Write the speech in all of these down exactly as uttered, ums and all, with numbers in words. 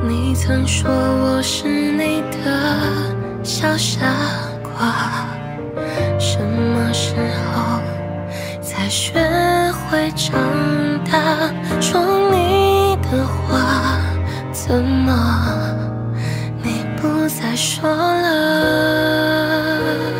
你曾说我是你的小傻瓜，什么时候才学会长大？说你的话，怎么你不再说了？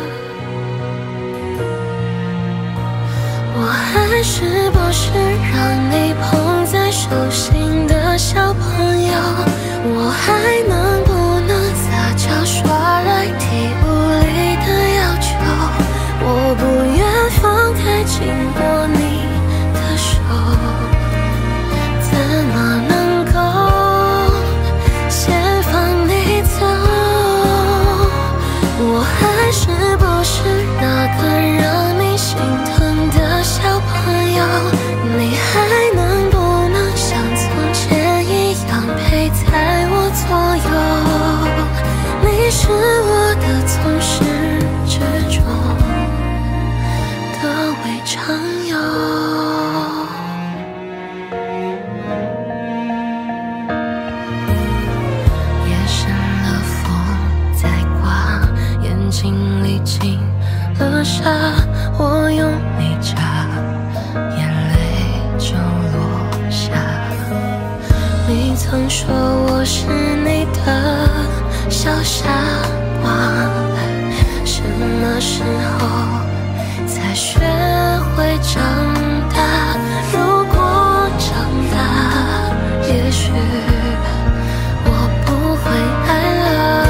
我还是不是让你捧在手心的小朋友？我还能不能撒娇耍赖题无理的要求？我不愿放开紧握你的手，怎么能够先放你走？我还是不是那个让你心疼的小朋友？你还能不能像从前一样陪在我左右？你是我的从始至终的伪常友。夜深了，风在刮，眼睛里进了沙，我用力眨，眼泪就落下。你曾说我是你的小傻瓜，什么时候才学会长大？如果长大，也许我不会爱了。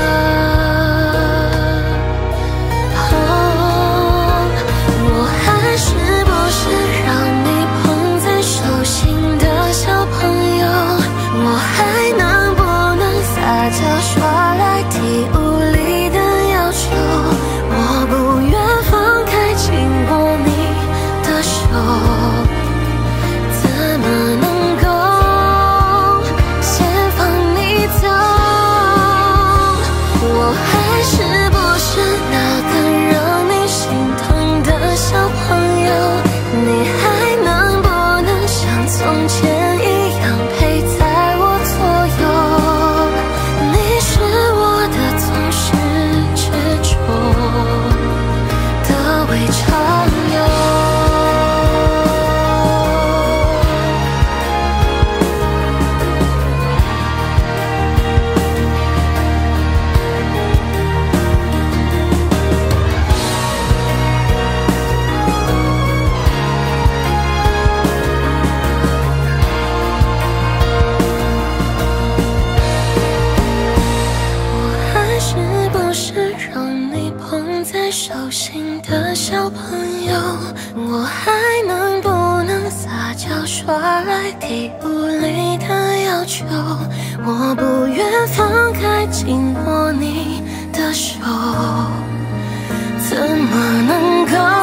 哦，我还是不是让你捧在手心的小朋友？我还能不能撒娇耍赖题无理的要求？我不愿放开紧握你的手，怎么能够先放你走？我还是不是那个让你心疼的小朋友？你还能不能像从前一样陪在我左右？你是我的从始至终的伪常友。是不是让你捧在手心的小朋友？我还能不能撒娇耍赖题无理的要求？我不愿放开紧握你的手，怎么能够